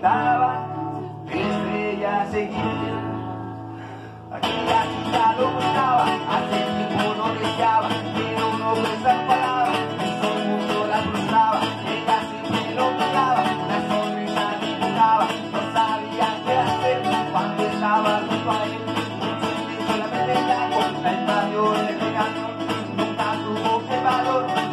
importaba, estrella seguía. Aquí la chica lo buscaba, hace tiempo no deseaba, pero no presta palabra, todo el mundo la cruzaba, ella siempre lo miraba, la sonrisa dibujaba, no sabía qué hacer cuando estaba junto a él. Solamente la cosa, el barrio le regañó, nunca tuvo que valor.